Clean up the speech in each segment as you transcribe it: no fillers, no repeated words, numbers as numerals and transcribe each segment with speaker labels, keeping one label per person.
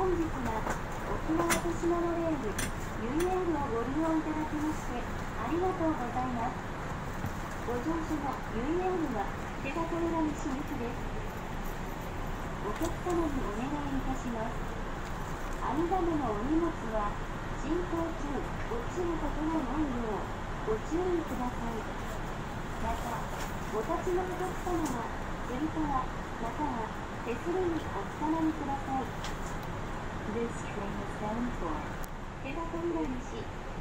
Speaker 1: 本日は沖縄都市モノレール UL をご利用いただきましてありがとうございます。ご乗車の UL は手羽浦西行きです。お客様にお願いいたします。網棚のお荷物は進行中落ちることのないようご注意ください。またお立ちのお客様はつり革または手すりにおつかまりください。This train is bound for 手羽浦西。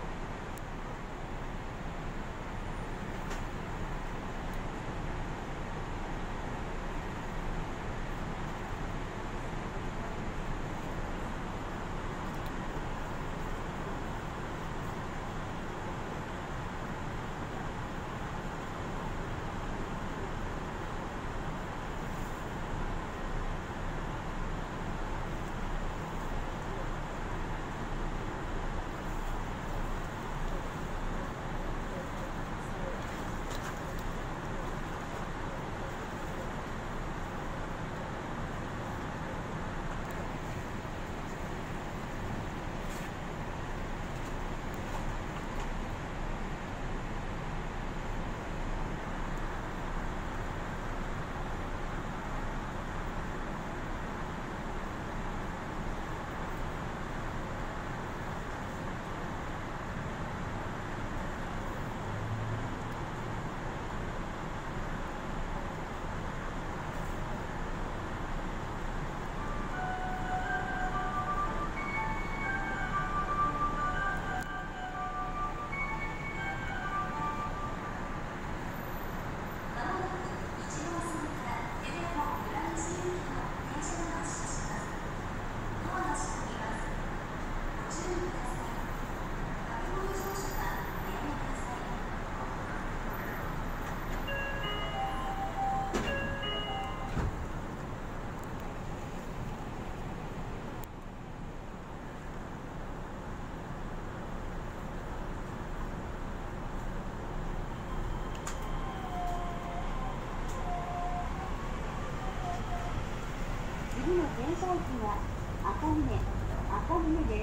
Speaker 1: 次の停車駅は赤峰です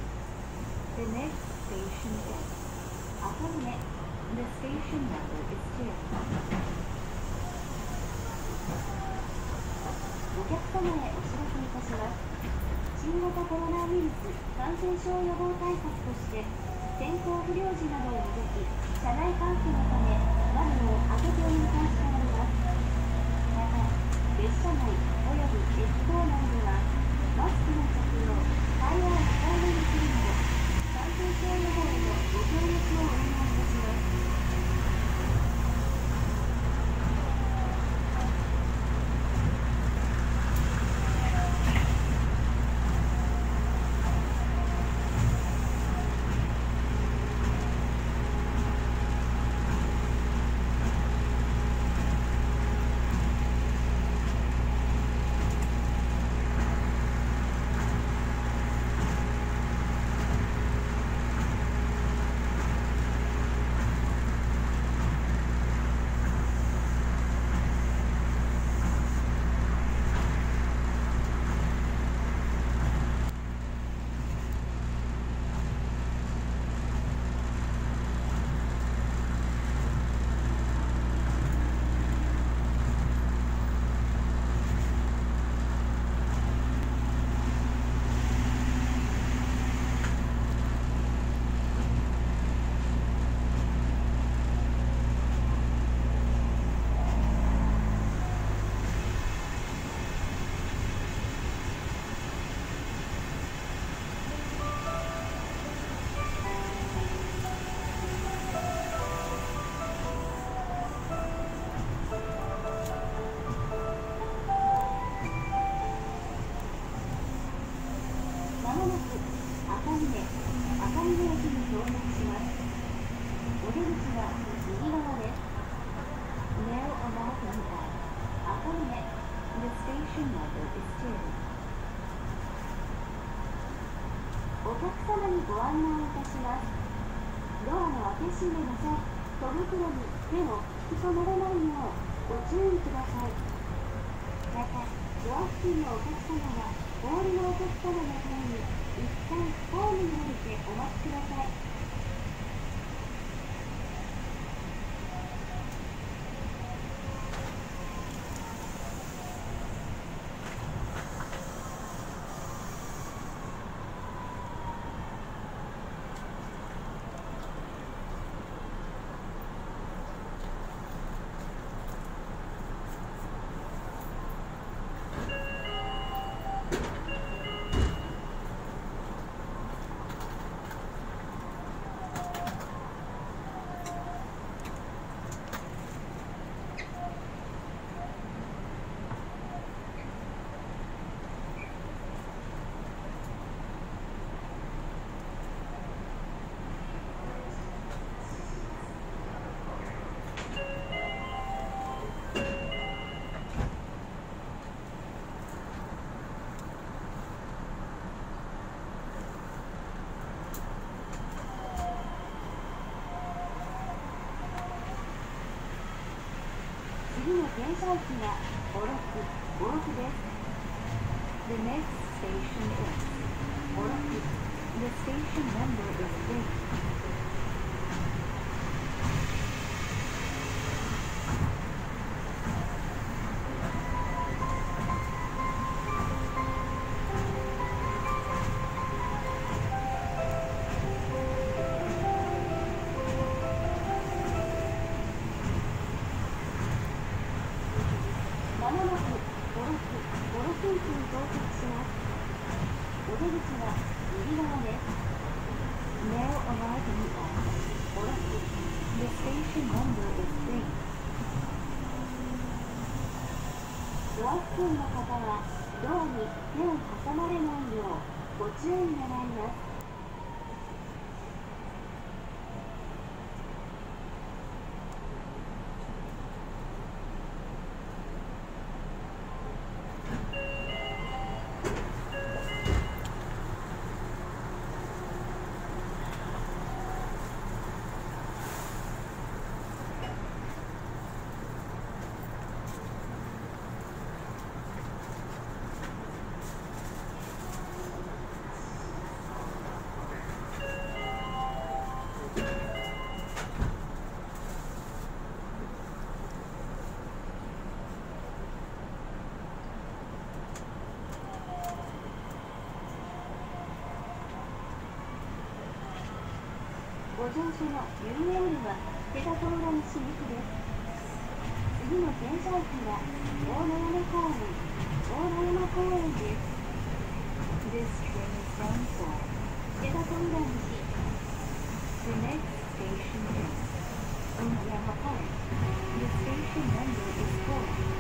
Speaker 1: 。The next station is 赤峰。The station number is 2. お客様へお知らせいたします。新型コロナウイルス感染症予防対策として天候不良時などを除き車内換気のため窓を開けて運転しております。また列車内および駅構内ではマスクの着用、会話を控えめにするなど感染症予防へのご協力をお願いいたします。お客様にご案内いたします。ドアの開け閉めの際、戸袋に手を引き込まれないようご注意ください。また、ドア付近のお客様はお降りのお客様のために一旦ホームに降りてお待ちください。次の停車駅は五六です。The next station is 五六 The station number is 8. まもなく五六駅に到着します。お出口は右側です。Now arriving at 五六 The station number is 8. ドア付近の方はドアに手を挟まれないようご注意願います。ご乗車の UL は手が通らぬ市駅です。次の停車駅は大野山公園です。This train is bound for 手が通らぬ市。The next station is Onayama Park. The station number is 4.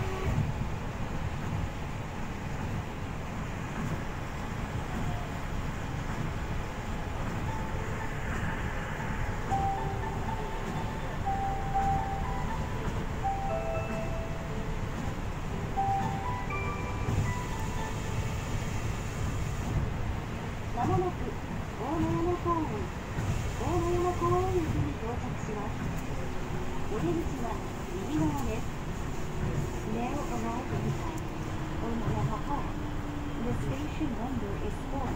Speaker 1: まもなく大野山公園駅に到着します。お出口は右側です。Now arriving at 大野山公園 The station number is 4.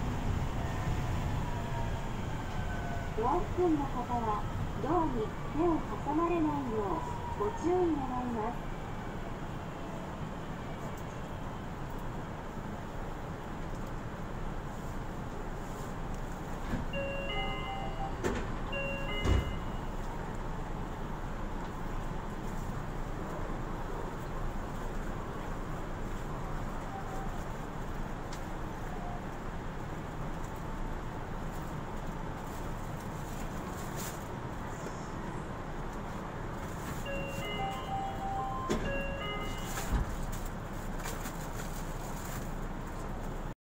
Speaker 1: ドア付近の方はドアに手を挟まれないようご注意願います。